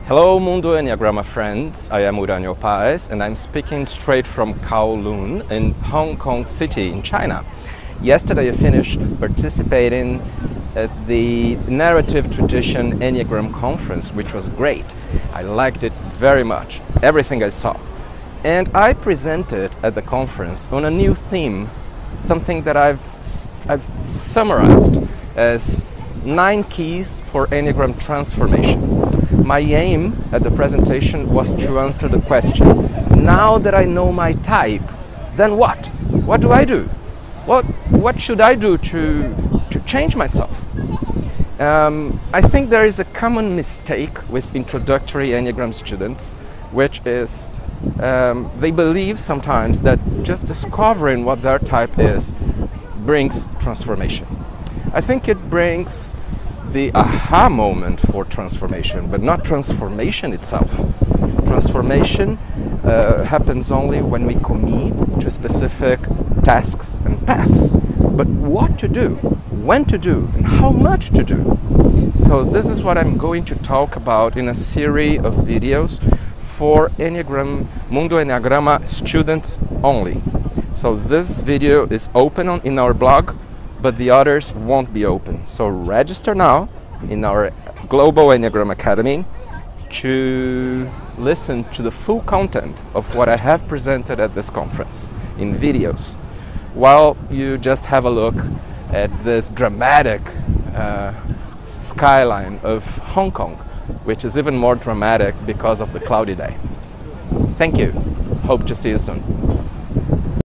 Hello Mundo Enneagrama friends, I am Uranio Paes and I'm speaking straight from Kowloon in Hong Kong City in China. Yesterday I finished participating at the Narrative Tradition Enneagram Conference, which was great. I liked it very much, everything I saw. And I presented at the conference on a new theme, something that I've summarized as 9 keys for Enneagram transformation. My aim at the presentation was to answer the question, now that I know my type, then what? What do I do? What should I do to change myself? I think there is a common mistake with introductory Enneagram students, which is they believe sometimes that just discovering what their type is brings transformation. I think it brings the aha moment for transformation, but not transformation itself. Transformation happens only when we commit to specific tasks and paths. But what to do, when to do, and how much to do. So this is what I'm going to talk about in a series of videos for Mundo Enneagrama students only. So this video is open in our blog, but the others won't be open. So register now in our Global Enneagram Academy to listen to the full content of what I have presented at this conference in videos, while you just have a look at this dramatic skyline of Hong Kong, which is even more dramatic because of the cloudy day. Thank you. Hope to see you soon.